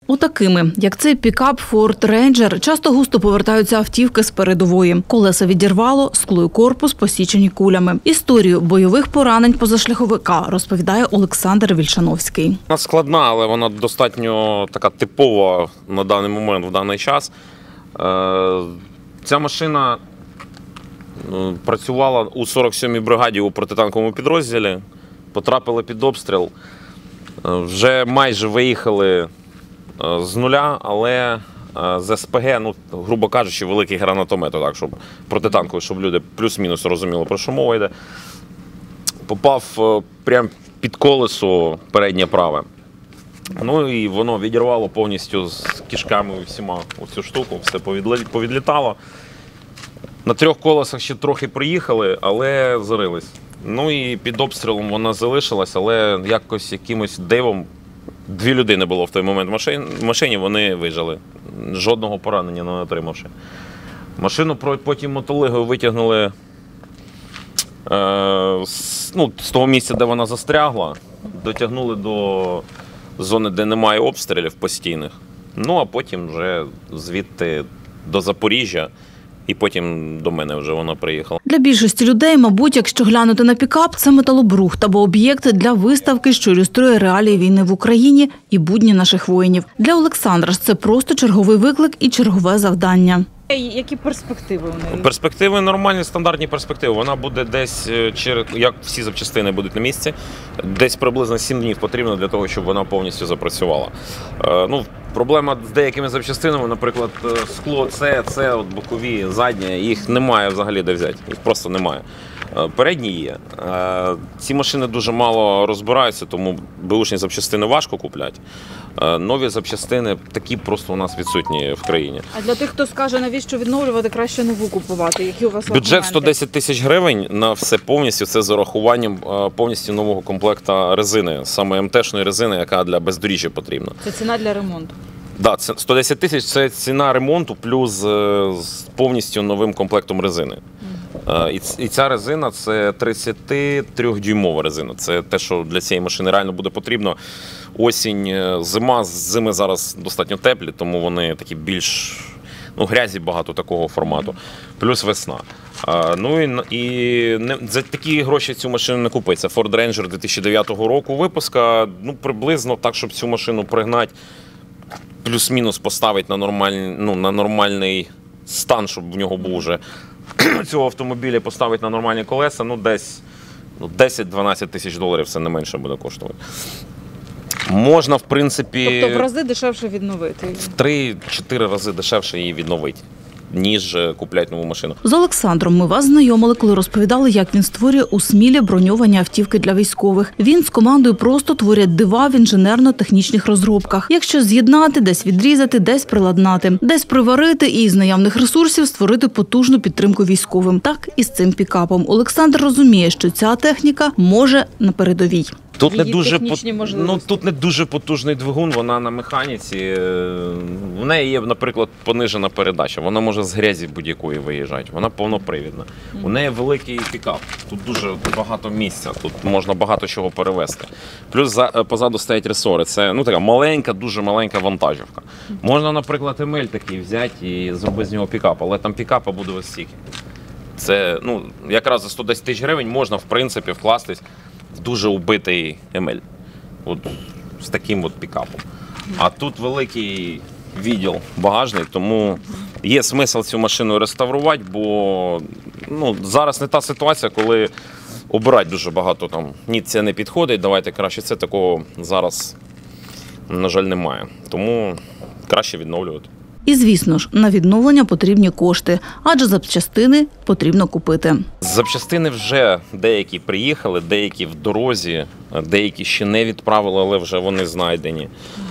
Отакими, як цей пікап Ford Ranger, часто густо повертаються автівки з передової. Колеса відірвало, скло і корпус посічені кулями. Історію бойових поранень позашляховика розповідає Олександр Вільшановський. Вона складна, але вона достатньо така типова на даний момент, в даний час. Ця машина працювала у 47-й бригаді у протитанковому підрозділі, потрапила під обстріл. Вже майже виїхали з нуля, але з СПГ, грубо кажучи, великий гранатомет, так, щоб протитанковий, щоб люди плюс-мінус розуміли, про що мова йде, попав прямо під колесо переднє праве. І воно відірвало повністю з кишками всіма цю штуку, все повідлітало. На 3 колесах ще трохи приїхали, але зарились. І під обстрілом вона залишилась, але якимось дивом 2 людини було в той момент в машині, вони вижили. Жодного поранення не отримавши. Машину потім мотолигою витягнули з того місця, де вона застрягла, дотягнули до зони, де немає обстрілів постійних. А потім вже звідти до Запоріжжя. І потім до мене вже вона приїхала. Для більшості людей, мабуть, якщо глянути на пікап, це металобрухт або об'єкт для виставки, що ілюструє реалії війни в Україні і будні наших воїнів. Для Олександра ж це просто черговий виклик і чергове завдання. Які перспективи у неї? Перспективи нормальні, стандартні перспективи. Вона буде десь, як всі запчастини будуть на місці, десь приблизно 7 днів потрібно для того, щоб вона повністю запрацювала. Проблема з деякими запчастинами, наприклад, скло, це бокові, задні, їх немає взагалі де взяти, їх просто немає. Передні є. Ці машини дуже мало розбираються, тому беушні запчастини важко купляти. Нові запчастини такі просто у нас відсутні в країні. А для тих, хто скаже, навіщо відновлювати, краще нову купувати? Які у вас аргументи? Бюджет 110 тисяч гривень на все повністю, це з урахуванням повністю нового комплекта резини, саме МТ-шної резини, яка для бездоріжжя потрібна. Це ціна для ремонту? Так, 110 тисяч – це ціна ремонту плюс з повністю новим комплектом резини. І ця резина – це 33-дюймова резина. Це те, що для цієї машини реально буде потрібно. Осінь, зима, зими зараз достатньо теплі, тому вони такі більш грязі багато такого формату. Плюс весна. І за такі гроші цю машину не купить. Це Ford Ranger 2009 року випуска. Приблизно так, щоб цю машину пригнати, плюс-мінус поставити на нормальний стан, щоб в нього був вже цього автомобіля, поставити на нормальні колеса, десь 10-12 тисяч доларів, це не менше буде коштувати. Можна, в принципі... Тобто в рази дешевше відновити? В 3-4 рази дешевше її відновити, ніж купляти нову машину. З Олександром ми вас знайомили, коли розповідали, як він створює у Смілі броньовані автівки для військових. Він з командою просто творять дива в інженерно-технічних розробках. Якщо з'єднати, десь відрізати, десь приладнати, десь приварити і з наявних ресурсів створити потужну підтримку військовим. Так і з цим пікапом. Олександр розуміє, що ця техніка може на передовій. Тут не дуже потужний двигун, вона на механіці. В неї є, наприклад, понижена передача. Вона може з грязі будь-якої виїжджати. Вона повнопривідна. У неї великий пікап. Тут дуже багато місця. Тут можна багато чого перевезти. Плюс позаду стоять ресори. Це така маленька, дуже маленька вантажівка. Можна, наприклад, Емель такий взяти і зробити з нього пікап. Але там пікапа буде ось стільки. Це, якраз за 110 тисяч гривень можна, в принципі, вкластись в дуже убитий Емель. З таким пікапом. А тут великий відділ багажний, тому є смисл цю машину реставрувати, бо зараз не та ситуація, коли обирати дуже багато ні, це не підходить, давайте краще це, такого зараз, на жаль, немає. Тому краще відновлювати. І, звісно ж, на відновлення потрібні кошти, адже запчастини потрібно купити. Запчастини вже деякі приїхали, деякі в дорозі, деякі ще не відправили, але вже вони знайдені.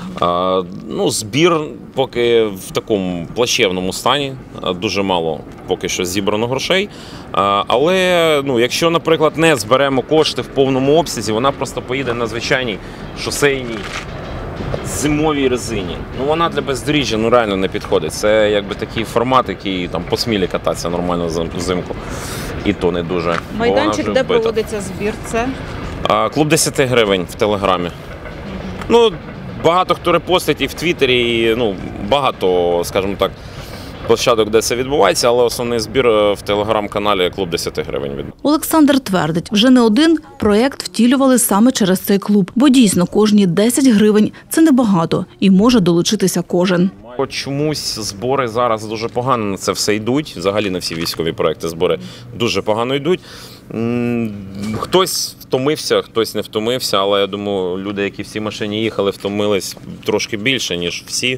Збір поки в такому плачевному стані, дуже мало поки що зібрано грошей. Але якщо, наприклад, не зберемо кошти в повному обсязі, вона просто поїде на звичайній шосейній зимовій резині. Вона для бездоріжжя реально не підходить. Це такий формат, який по Смілі кататися нормально взимку. І то не дуже. Майданчик, де проводиться збір, це? Клуб 10 гривень в Телеграмі. Багато хто репостить і в Твіттері, і багато, скажімо так, площадок, де це відбувається, але основний збір в телеграм-каналі «Клуб 10 гривень». Олександр твердить, вже не один проєкт втілювали саме через цей клуб. Бо дійсно кожні 10 гривень – це небагато і може долучитися кожен. Чомусь збори зараз дуже погано на це все йдуть. Взагалі на всі військові проекти збори дуже погано йдуть. Хтось втомився, хтось не втомився, але я думаю, люди, які в цій машині їхали, втомились трошки більше, ніж всі.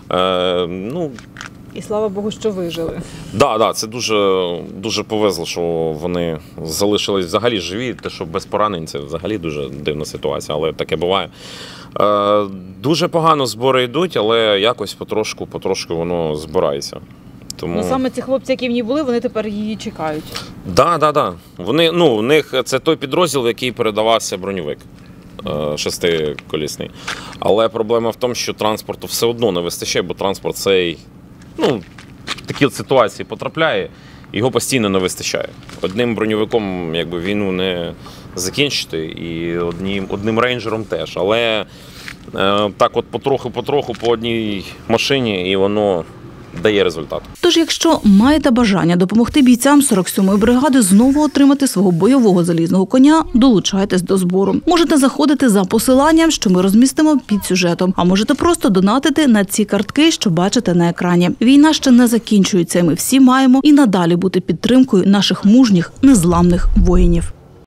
І слава Богу, що вижили. Так, це дуже повезло, що вони залишились взагалі живі. Те, що без поранень, це взагалі дуже дивна ситуація, але таке буває. Дуже погано збори йдуть, але якось потрошку воно збирається. Тому... саме ці хлопці, які в ній були, вони тепер її чекають. Так. Вони, у них це той підрозділ, в який передавався броньовик 6-колісний. Але проблема в тому, що транспорту все одно не вистачає, бо транспорт цей, в такі ситуації потрапляє, його постійно не вистачає. Одним броньовиком війну не закінчити і одним рейнджером теж. Але так от потроху по одній машині і воно дає результат. Тож, якщо маєте бажання допомогти бійцям 47-ї бригади знову отримати свого бойового залізного коня, долучайтесь до збору. Можете заходити за посиланням, що ми розмістимо під сюжетом, а можете просто донатити на ці картки, що бачите на екрані. Війна ще не закінчується, ми всі маємо і надалі бути підтримкою наших мужніх, незламних воїнів.